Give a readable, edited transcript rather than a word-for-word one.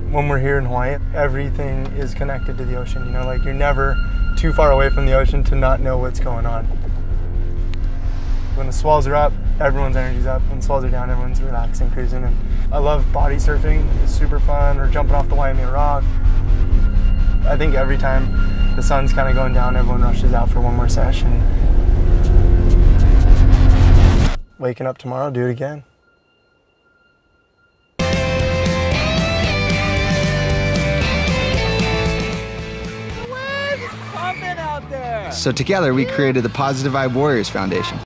When we're here in Hawaii, everything is connected to the ocean. You know, like you're never too far away from the ocean to not know what's going on. When the swells are up, everyone's energy's up. When the swells are down, everyone's relaxing, cruising. And I love body surfing. It's super fun, or jumping off the Waimea Rock. I think every time the sun's kind of going down, everyone rushes out for one more session. Waking up tomorrow, do it again. So together we created the Positive Vibe Warriors Foundation.